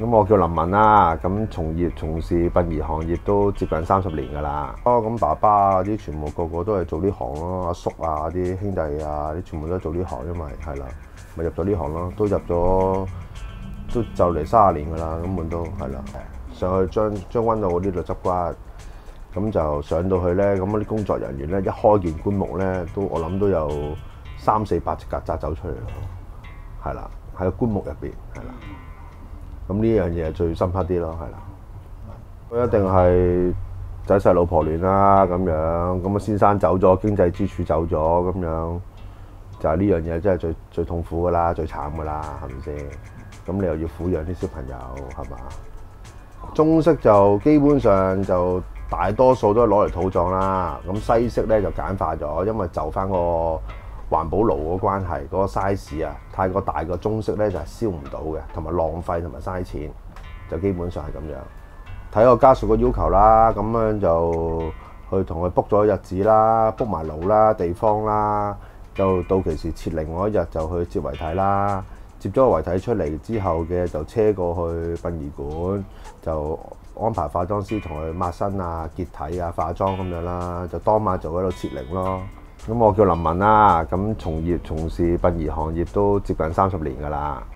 咁我叫林文啦，咁從事殯儀行業都接近30年㗎啦。咁爸爸啲全部個個都係做呢行咯，阿叔啊啲兄弟啊啲全部都做呢行，因為係啦，咪入咗呢行咯，都入咗都就嚟30年㗎啦，根本都係啦。上去將軍澳嗰啲度執骨，咁就上到去咧，咁嗰啲工作人員咧一開件棺木咧，我諗都有3、400隻曱甴走出嚟咯，係啦，喺個棺木入邊係啦。咁呢樣嘢最深刻啲咯，係啦。一定係仔細老婆亂啦，咁樣咁啊先生走咗，經濟支柱走咗，咁樣就係呢樣嘢真係最痛苦噶啦，最慘噶啦，係咪先？咁你又要撫養啲小朋友，係嘛？中式就基本上就大多數都係攞嚟土葬啦，咁西式咧就簡化咗，因為就翻個環保爐個關係，嗰個 size 啊太過大，個中式咧就係燒唔到嘅，同埋浪費同埋嘥錢，就基本上係咁樣。睇個家屬個要求啦，咁樣就去同佢 book 咗日子啦 ，book 埋爐啦、地方啦，就到期時設靈嗰一日就去接遺體啦。接咗個遺體出嚟之後嘅就車過去殯儀館，就安排化妝師同佢抹身啊、潔體啊、化妝咁樣啦，就當晚就喺度設靈咯。咁我叫林文啦，咁從事殯儀行業都接近30年㗎啦。